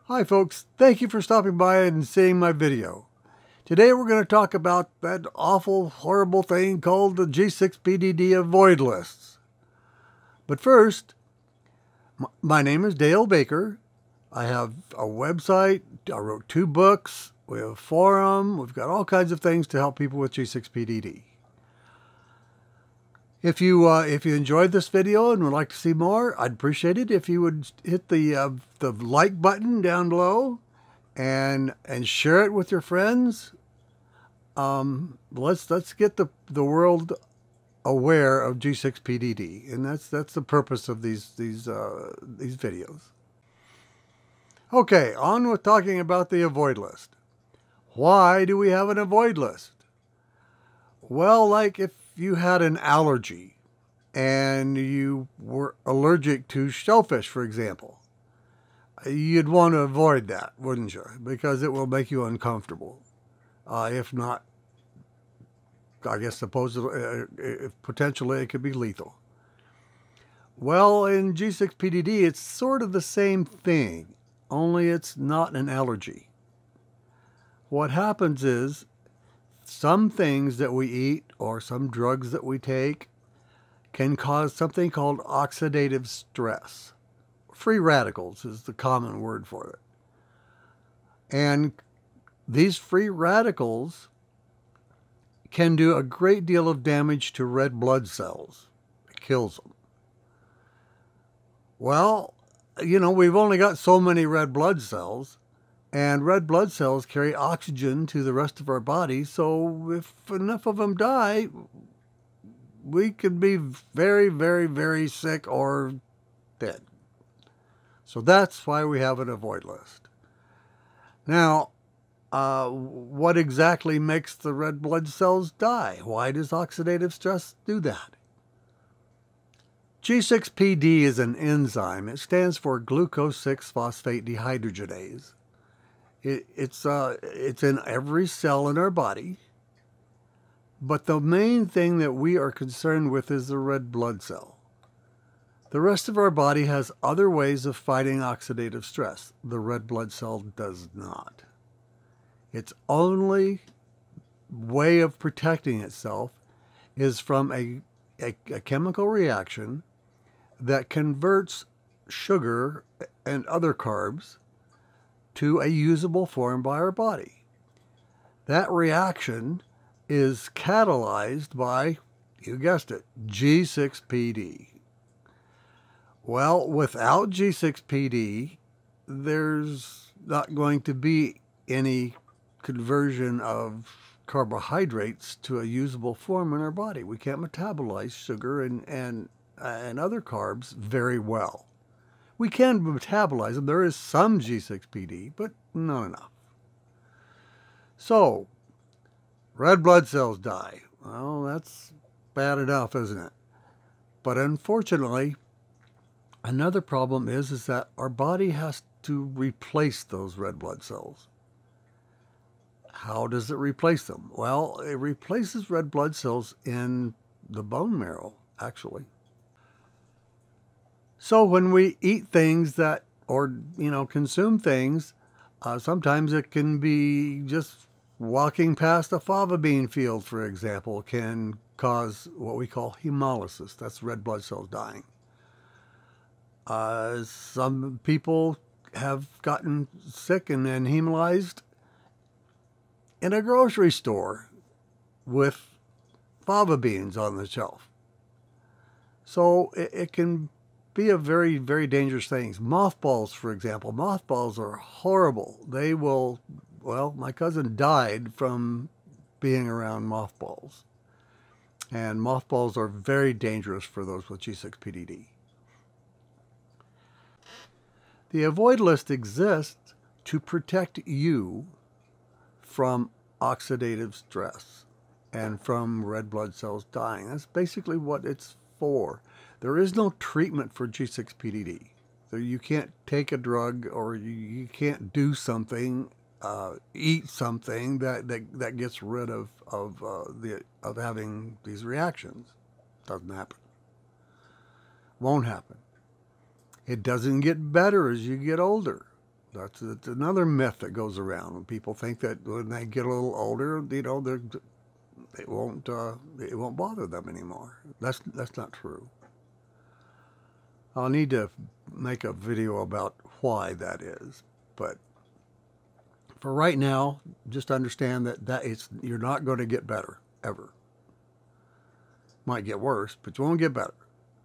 Hi folks, thank you for stopping by and seeing my video. Today we're going to talk about that awful, horrible thing called the G6PDD avoid lists. But first, my name is Dale Baker. I have a website, I wrote 2 books, we have a forum, we've got all kinds of things to help people with G6PDD. If you enjoyed this video and would like to see more, I'd appreciate it if you would hit the like button down below and share it with your friends. Let's get the world aware of G6PDD, and that's the purpose of these videos. Okay, on with talking about the avoid list. Why do we have an avoid list? Well, like if you had an allergy and you were allergic to shellfish, for example, you'd want to avoid that, wouldn't you? Because it will make you uncomfortable. If not, I guess supposedly, potentially it could be lethal. Well, in G6PDD, it's sort of the same thing, only it's not an allergy. What happens is, some things that we eat or some drugs that we take can cause something called oxidative stress. Free radicals is the common word for it. And these free radicals can do a great deal of damage to red blood cells. It kills them. Well, you know, we've only got so many red blood cells. And red blood cells carry oxygen to the rest of our body, so if enough of them die, we could be very, very, very sick or dead. So that's why we have an avoid list. Now, what exactly makes the red blood cells die? Why does oxidative stress do that? G6PD is an enzyme. It stands for glucose 6-phosphate dehydrogenase. It's in every cell in our body, but the main thing that we are concerned with is the red blood cell. The rest of our body has other ways of fighting oxidative stress. The red blood cell does not. Its only way of protecting itself is from a chemical reaction that converts sugar and other carbs to a usable form by our body. That reaction is catalyzed by, you guessed it, G6PD. Well, without G6PD, there's not going to be any conversion of carbohydrates to a usable form in our body. We can't metabolize sugar and other carbs very well. We can metabolize them. There is some G6PD, but not enough. So, red blood cells die. Well, that's bad enough, isn't it? But unfortunately, another problem is that our body has to replace those red blood cells. How does it replace them? Well, it replaces red blood cells in the bone marrow, actually. So when we eat things or consume things, sometimes it can be just walking past a fava bean field, for example, can cause what we call hemolysis. That's red blood cells dying. Some people have gotten sick and then hemolyzed in a grocery store with fava beans on the shelf. So it can be a very, very dangerous things. Mothballs, for example. Mothballs are horrible. They will, well, my cousin died from being around mothballs. And mothballs are very dangerous for those with G6PDD. The avoid list exists to protect you from oxidative stress and from red blood cells dying. That's basically what it's for. There is no treatment for G6PDD. So you can't take a drug or you can't do something, eat something that gets rid of having these reactions. Doesn't happen. Won't happen. It doesn't get better as you get older. That's another myth that goes around. People think that when they get a little older, you know, it won't bother them anymore. That's not true. I'll need to make a video about why that is, but for right now, just understand that you're not going to get better ever. Might get worse, but you won't get better.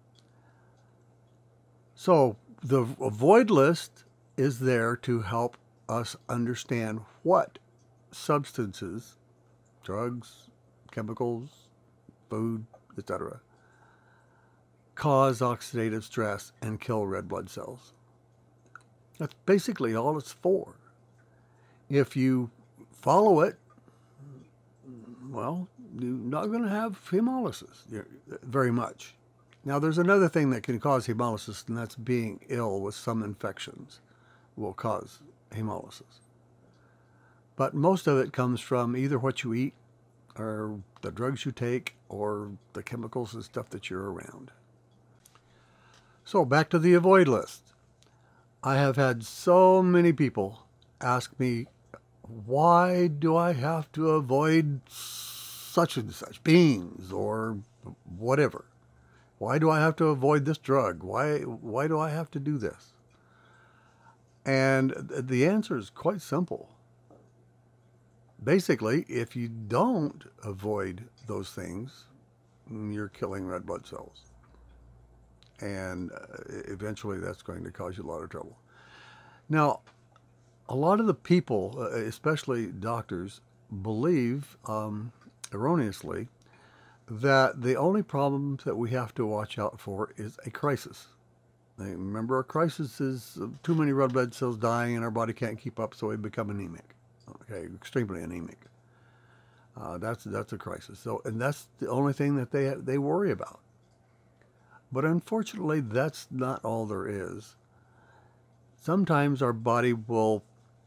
So the avoid list is there to help us understand what substances, drugs, chemicals, food, etc., cause oxidative stress and kill red blood cells. That's basically all it's for. If you follow it, well, you're not going to have hemolysis very much. Now, there's another thing that can cause hemolysis, and that's being ill with some infections will cause hemolysis. But most of it comes from either what you eat or the drugs you take or the chemicals and stuff that you're around. So back to the avoid list. I have had so many people ask me, why do I have to avoid such and such beans or whatever? Why do I have to avoid this drug? Why do I have to do this? And the answer is quite simple. Basically, if you don't avoid those things, you're killing red blood cells. And eventually that's going to cause you a lot of trouble. Now, a lot of the people, especially doctors, believe erroneously that the only problems that we have to watch out for is a crisis. Remember, a crisis is too many red blood cells dying and our body can't keep up, so we become anemic. Okay, extremely anemic. That's a crisis. So, and that's the only thing that they worry about. But unfortunately, that's not all there is. Sometimes our body will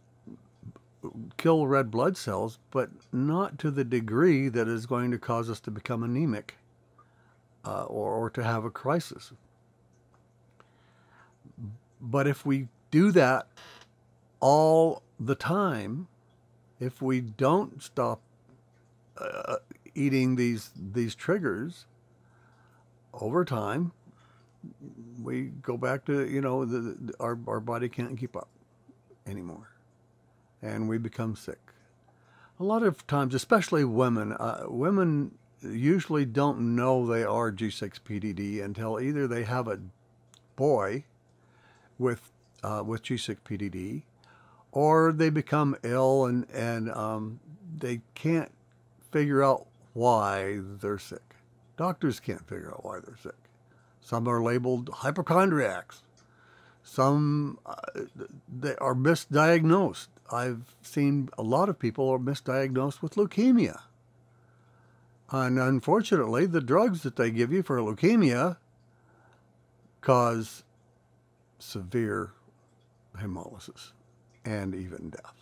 kill red blood cells, but not to the degree that is going to cause us to become anemic or to have a crisis. But if we do that all the time, if we don't stop eating these triggers, over time, we go back to, you know, our body can't keep up anymore, and we become sick. A lot of times, especially women, women usually don't know they are G6PDD until either they have a boy with G6PDD, or they become ill and they can't figure out why they're sick. Doctors can't figure out why they're sick. Some are labeled hypochondriacs. Some they are misdiagnosed. I've seen a lot of people are misdiagnosed with leukemia. And unfortunately, the drugs that they give you for leukemia cause severe hemolysis and even death.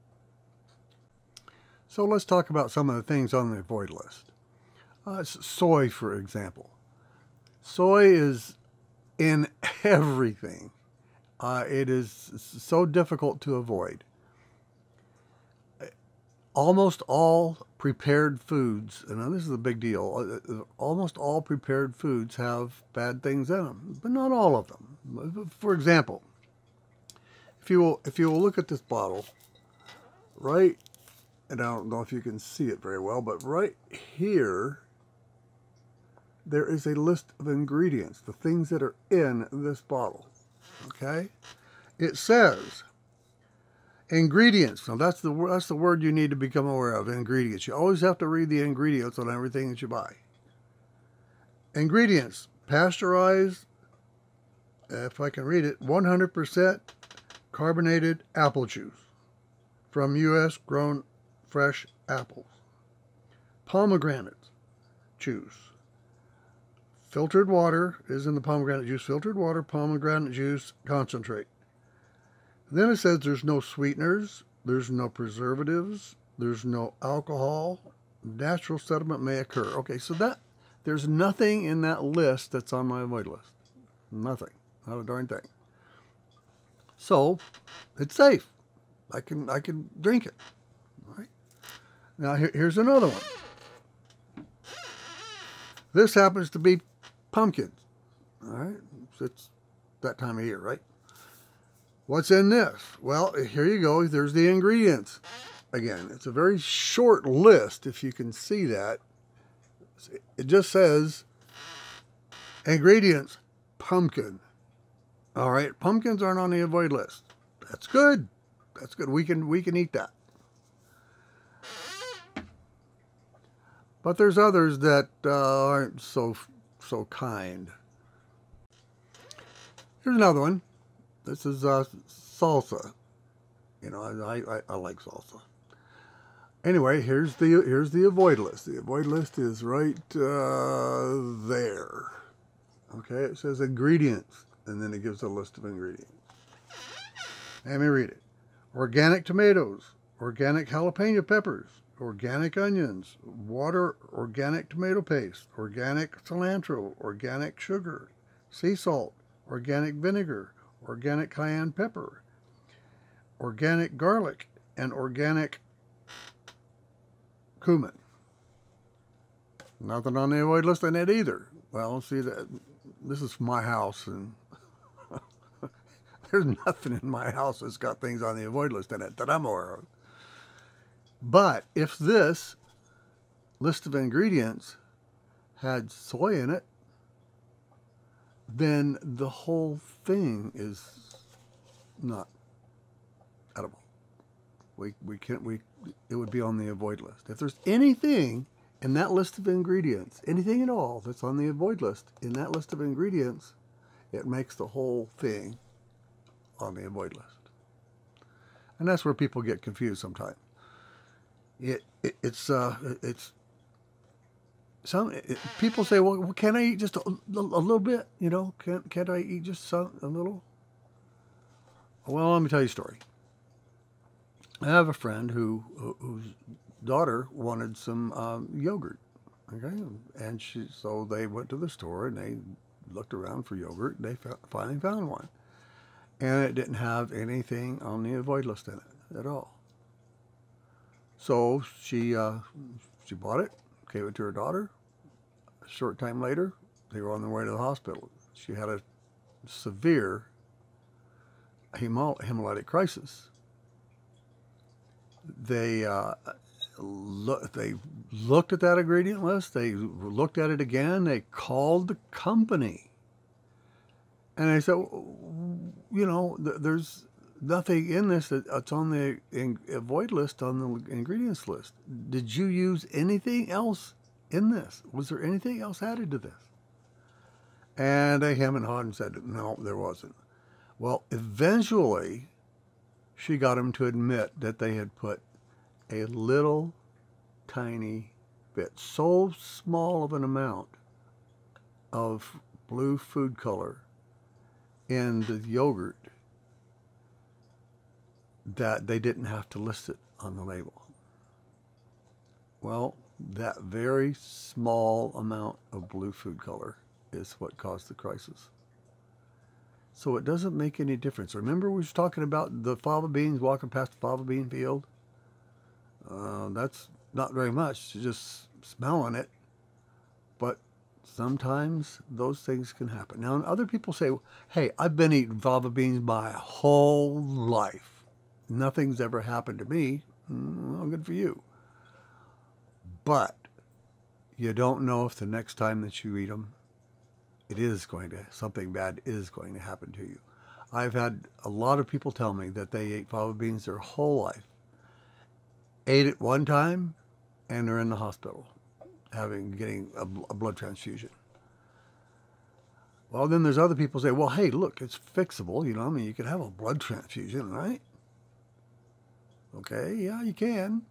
So let's talk about some of the things on the avoid list. Soy, for example. Soy is in everything. It is so difficult to avoid. Almost all prepared foods, and this is a big deal, almost all prepared foods have bad things in them, but not all of them. For example, if you will look at this bottle, right, and I don't know if you can see it very well, but right here, there is a list of ingredients, the things that are in this bottle, okay? It says ingredients. Now that's the word you need to become aware of, ingredients. You always have to read the ingredients on everything that you buy. Ingredients: pasteurized, if I can read it, 100% carbonated apple juice from U.S. grown fresh apples. Pomegranate juice. Filtered water is in the pomegranate juice. Filtered water, pomegranate juice, concentrate. Then it says there's no sweeteners, there's no preservatives, there's no alcohol, natural sediment may occur. Okay, so there's nothing in that list that's on my avoid list. Nothing. Not a darn thing. So it's safe. I can drink it. All right. Now here's another one. This happens to be pumpkins. All right. It's that time of year, right? What's in this? Well, here you go. There's the ingredients. Again, it's a very short list, if you can see that. It just says ingredients, pumpkin. All right, pumpkins aren't on the avoid list. That's good. That's good. We can eat that. But there's others that aren't so kind. Here's another one. This is salsa. You know, I like salsa. Anyway, here's the avoid list. The avoid list is right there. Okay, it says ingredients, and then it gives a list of ingredients. Let me read it. Organic tomatoes, organic jalapeno peppers, organic onions, water, organic tomato paste, organic cilantro, organic sugar, sea salt, organic vinegar, organic cayenne pepper, organic garlic, and organic cumin. Nothing on the avoid list on it either. Well, see, that this is my house, and there's nothing in my house that's got things on the avoid list in it that I'm aware of. But if this list of ingredients had soy in it, then the whole thing is not edible. It would be on the avoid list. If there's anything in that list of ingredients, anything at all that's on the avoid list in that list of ingredients, it makes the whole thing on the avoid list. And that's where people get confused sometimes. People say, well, can I eat just a little bit? You know, can't I eat just a little? Well, let me tell you a story. I have a friend whose daughter wanted some yogurt. Okay, and so they went to the store and they looked around for yogurt. And they finally found one, and it didn't have anything on the avoid list in it at all. So she bought it, gave it to her daughter. A short time later, they were on their way to the hospital. She had a severe hemolytic crisis. They looked at that ingredient list. They looked at it again. They called the company, and they said, you know, there's nothing in this that's on the avoid list, on the ingredients list. Did you use anything else in this? Was there anything else added to this? And they hem and hawed and said, no, there wasn't. Well, eventually, she got them to admit that they had put a little tiny bit, so small of an amount of blue food color in the yogurt that they didn't have to list it on the label. Well, that very small amount of blue food color is what caused the crisis. So it doesn't make any difference. Remember we were talking about the fava beans, walking past the fava bean field? That's not very much, just smelling it. But sometimes those things can happen. Now, other people say, hey, I've been eating fava beans my whole life. Nothing's ever happened to me. Well, good for you. But you don't know if the next time that you eat them, something bad is going to happen to you. I've had a lot of people tell me that they ate fava beans their whole life, ate it one time, and they're in the hospital, getting a blood transfusion. Well, then there's other people say, well, hey, look, it's fixable. You know, I mean, you can have a blood transfusion, right? Okay, yeah, you can.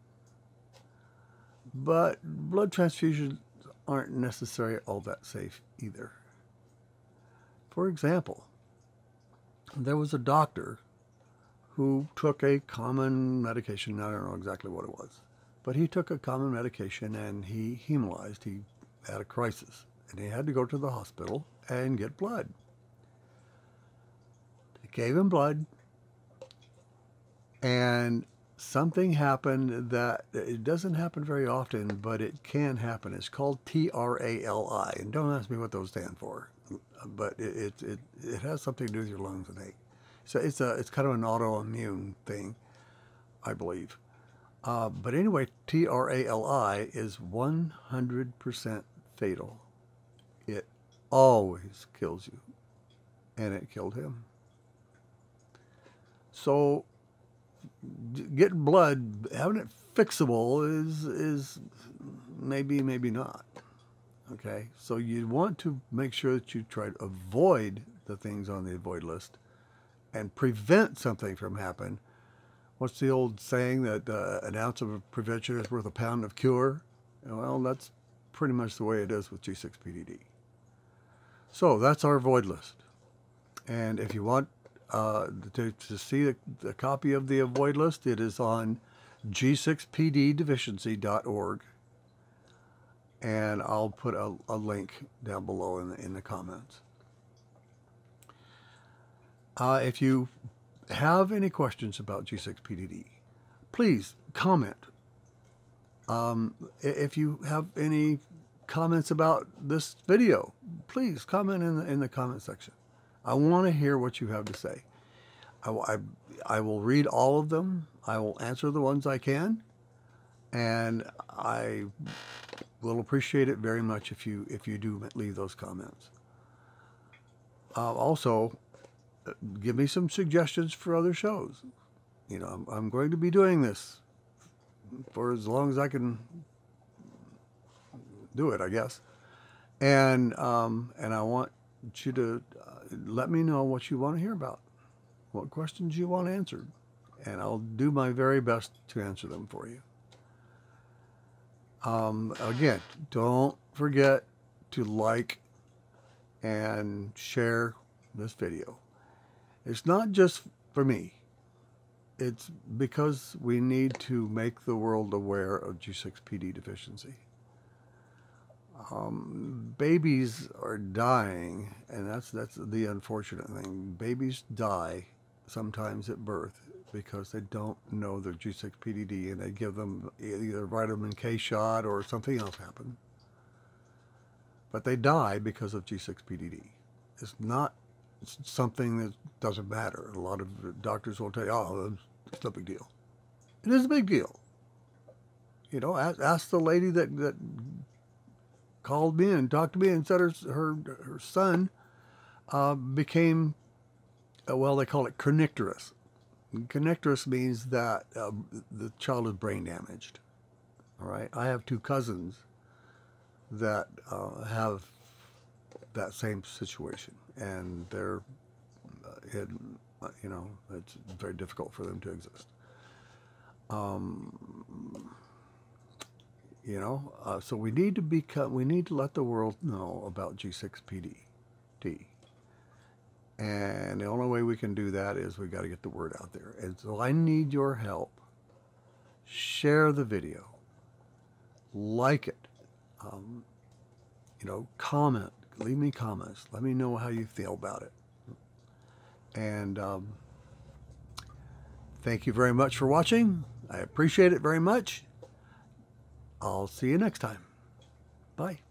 But blood transfusions aren't necessarily all that safe either. For example, there was a doctor who took a common medication. I don't know exactly what it was, but he took a common medication and he hemolyzed. He had a crisis and he had to go to the hospital and get blood. They gave him blood And something happened that it doesn't happen very often, but it can happen. It's called TRALI, and don't ask me what those stand for, but it has something to do with your lungs and ache. So it's kind of an autoimmune thing, I believe. But anyway, TRALI is 100% fatal. It always kills you, and it killed him. So getting blood, having it fixable is maybe not. Okay, so you want to make sure that you try to avoid the things on the avoid list and prevent something from happening. What's the old saying that an ounce of prevention is worth a pound of cure? Well, that's pretty much the way it is with G6PDD. So that's our avoid list. And if you want to see the copy of the avoid list, it is on G6PDDeficiency.org. And I'll put a link down below in the comments. If you have any questions about G6PDD, please comment. If you have any comments about this video, please comment in the comment section. I want to hear what you have to say. I will read all of them. I will answer the ones I can, and I will appreciate it very much if you do leave those comments. Also, give me some suggestions for other shows. You know, I'm going to be doing this for as long as I can do it, I guess. And I want you to let me know what you want to hear about, what questions you want answered, and I'll do my very best to answer them for you. Again, don't forget to like and share this video. It's not just for me. It's because we need to make the world aware of G6PD deficiency. Babies are dying, and that's the unfortunate thing. Babies die sometimes at birth because they don't know their G6PDD, and they give them either vitamin K shot or something else happened. But they die because of G6PDD. It's not something that doesn't matter. A lot of doctors will tell you, oh, it's no big deal. It is a big deal. You know, ask the lady that called me and talked to me and said her son became, well, they call it kernicterus. Kernicterus means that the child is brain damaged. All right, I have two cousins that have that same situation, and they're, you know, it's very difficult for them to exist. You know, so we need to let the world know about G6PD. And the only way we can do that is we got to get the word out there. And so I need your help. Share the video. Like it. You know, comment. Leave me comments. Let me know how you feel about it. And thank you very much for watching. I appreciate it very much. I'll see you next time. Bye.